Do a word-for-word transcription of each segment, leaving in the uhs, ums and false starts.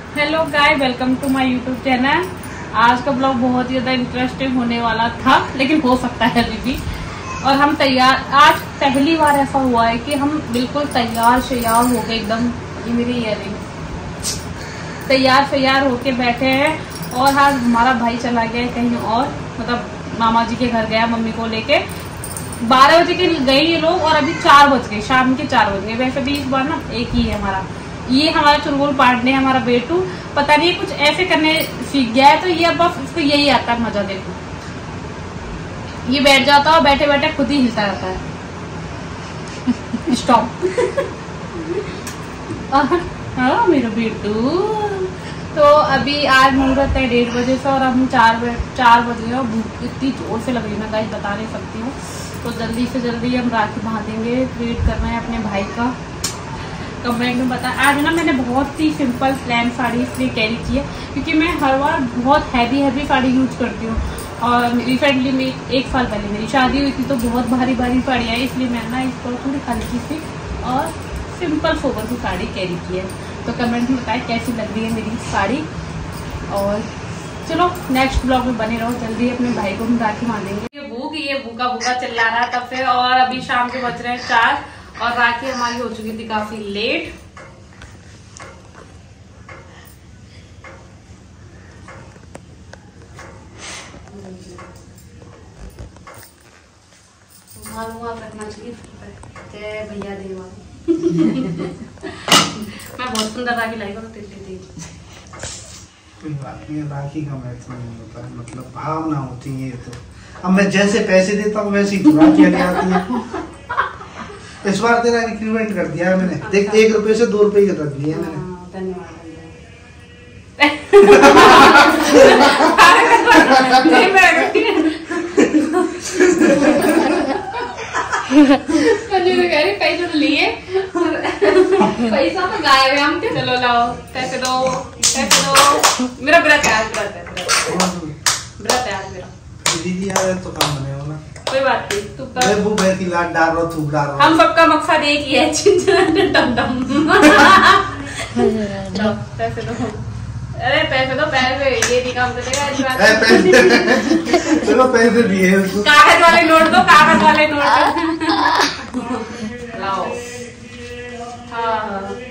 Hello guy, welcome to my YouTube channel. आज का blog बहुत ही ज्यादा इंटरेस्टिंग होने वाला था, लेकिन हो सकता है अभी भी। और हम तैयार, आज पहली बार ऐसा हुआ है कि हम बिल्कुल तैयार शैयार हो गए एकदम। ये मेरी ईयरिंग तैयार शैयार होके बैठे हैं। और आज हमारा भाई चला गया है कहीं और, मतलब मामा जी के घर गया मम्मी को लेके। बारह बजे के गए ये लोग और अभी चार बज गए, शाम के चार बज गए। वैसे भी इस बार ना एक ही है हमारा, ये हमारा चुलबुल पार्टनर है, हमारा बेटू। पता नहीं कुछ ऐसे करने सीख गया है, तो ये बस इसको यही आता है मजा। देखो ये बैठ जाता है, बैठे बैठे खुद ही हिलता रहता है। स्टॉप। हाँ मेरा बेटू। तो अभी आज मुहूर्त है डेढ़ बजे से और हम चार बजे चार बज गए और भूख इतनी जोर से लग रही है ना गाइस, बता नहीं सकती हूँ। तो जल्दी से जल्दी हम राखी बांधेंगे। वेट कर रहे हैं अपने भाई का। कमेंट में बता। आज ना मैंने बहुत ही सिंपल प्लेन साड़ी इसलिए कैरी की है क्योंकि मैं हर बार बहुत हैवी हैवी साड़ी यूज करती हूँ। और रिसेंटली में एक साल पहले मेरी शादी हुई थी, तो बहुत भारी भारी साड़ी है, इसलिए मैं ना इसको थोड़ी हल्की सी और सिंपल सोबर की साड़ी कैरी की है। तो कमेंट में बताएं कैसी लग रही है मेरी साड़ी। और चलो नेक्स्ट ब्लॉग में बने रहो। जल्दी अपने भाई को हम राखी बांधेंगे। ये भूख ये भूखा भूखा चिल्ला रहा तब से, और अभी शाम के बज रहे हैं चार और राखी हमारी हो चुकी थी काफी लेट। रखना चाहिए जय भैया देवा। मैं बहुत सुंदर राखी लाई हूँ तेरे लिए। राखी का महत्व नहीं होता है, मतलब भावना होती है। तो अब मैं जैसे पैसे देता हूँ वैसे ही राखियाँ नहीं आती है। इस बार तेरा इंक्रीमेंट कर दिया है मैंने। अच्छा। देख एक रुपए से दो रुपए रख दिए मैंने। धन्यवाद। पैसे तो लिए, पैसा तो गायब है हम। चलो लाओ पैसे दो, पैसे दो। मेरा व्रत है आज, व्रत है व्रत है आज मेरा। दीदी यार तो काम बने हो ना, कोई बात नहीं। तू कर, वो बैठी लाट डाल रहा, थूक डाल रहा। हम सबका मकसद एक ही है, टम टम। पैसे दो, अरे पैसे दो, पैसे ये नहीं काम करेगा। चलो पैसे दिए, कागज वाले नोट दो, कागज वाले नोट लाओ। हाँ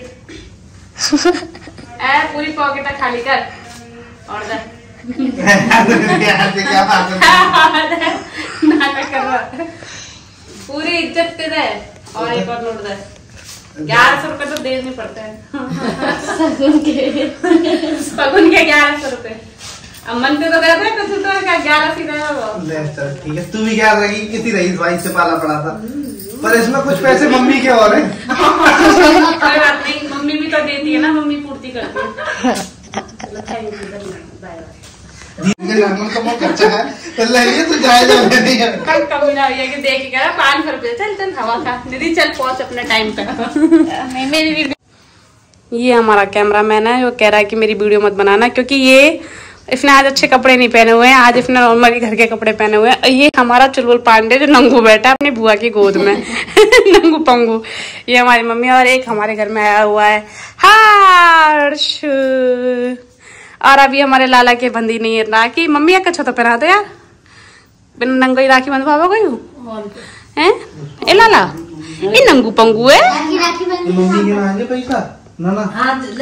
ए पूरी पॉकेट खाली कर और दे। नाटक कर रहा, पूरी इज्जत पे दे। और एक और नोट दे। ग्यारह सौ रुपए तो देने पड़ते हैं सगुन के सगुन के ग्यारह सौ रुपए। अब मन पे तो देते हैं, तो क्या ग्यारह सी देगा। ठीक है, तू भी क्या रही, किसी रईस भाई से पाला पड़ा था, पर इसमें कुछ पैसे मम्मी के और हैं। कोई बात नहीं, मम्मी भी तो देती है ना, मम्मी पूर्ति करती है। खर्चा है तो ले तो जायजा नहीं है। कल कमी ना हुई है कि देख के कह पाँच सौ रुपए। चल चल हवा खा दीदी, चल पहुंच अपने टाइम पे। मेरी वीडियो, ये हमारा कैमरामैन है जो कह रहा है कि मेरी वीडियो मत बनाना, क्योंकि ये इसने आज अच्छे कपड़े नहीं पहने हुए हैं। आज इसने नॉर्मली घर के कपड़े पहने हुए हैं। ये हमारा चुलबुल पांडे जो नंगू बैठा है अपनी बुआ की गोद में। नंगू पंगू। ये हमारी मम्मी, और एक हमारे घर में आया हुआ है हर्ष। और अभी हमारे लाला के बंदी नहीं है राखी। मम्मी एक अच्छा तो पहना दो यार, बिना नंगो ही राखी बंधवा गई हूँ हैं। ए लाला ये नंगू पंगू है। मम्मी के ना पैसा ना ना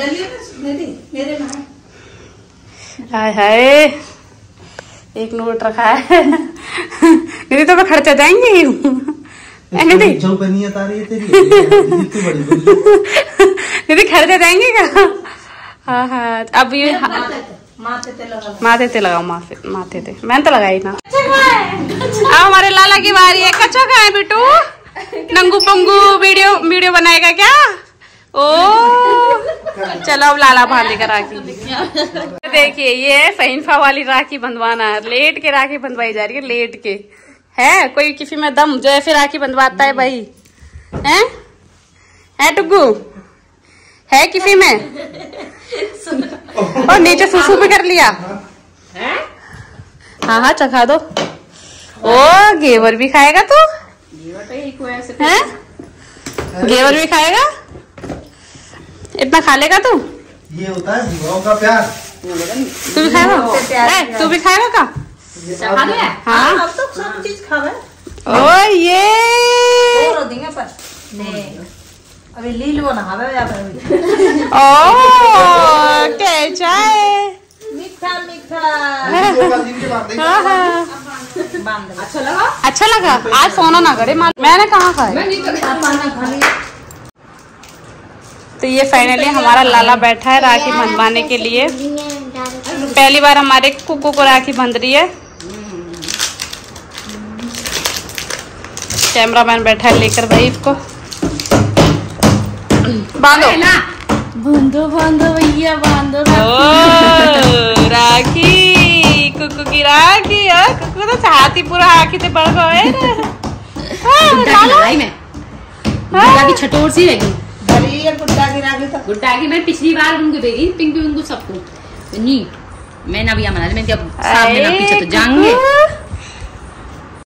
हाय हाय एक नोट रखा है। नहीं तो मैं खर्चा जाएंगे। दीदी जो बनिया तारी तेरी दीदी खर्चा जाएंगे क्या? हाँ हाँ अब ये माथे ते लगाओ, माथे माथे ते मैंने तो लगाई ना। अब हमारे लाला की बारी है। कच्चा का है बेटू, नंगू पंगू वीडियो वीडियो बनाएगा क्या? ओ चलो अब लाला बांधेगा राखी। देखिए ये है फहीनफा वाली राखी बंधवाना। लेट के राखी बंधवाई जा रही है, लेट के। है कोई किसी में दम जो ऐसे राखी बंधवाता है भाई? हैं है टुग्गू? है किसी में? और नीचे सुसु भी कर लिया। हाँ हाँ चखा दो। ओ घेवर भी खाएगा तू? हैं? घेवर भी खाएगा? इतना खा लेगा तू? ये होता है विवाह का प्यार। तू भी खाएगा? तू भी खाएगा का? हाँ अब तो सब चीज खावे। ओ ये और देंगे पर ने अभी लीलो ना हवे या पर ओ कैसा है? मीठा मीठा हाँ हाँ बांध दे। अच्छा लगा? अच्छा लगा। आज सोना ना करे माल मैंने कहाँ खाया। मैं नहीं कर पाना खा लिया। तो ये फाइनली हमारा लाला बैठा है राखी बंधवाने के लिए। पहली बार हमारे कुकू को राखी बंध रही है। कैमरामैन बैठा है लेकर भाई इसको बांधो ना बांधो बांधो भैया बांधो राखी कुकू की राखी। कुकू तो चाहती पूरा राखी से बढ़ गए गुड्डा की लड़ाई में गुड्डा की छटोर सी रहेगी। बड़ी गुड्डा की राखी तो गुड्डा की मैं पिछली बार उनको भेजी पिंकू उनको सबको नहीं मैं ना भी मना मैं क्या सामने ना पीछे तो जाऊंगी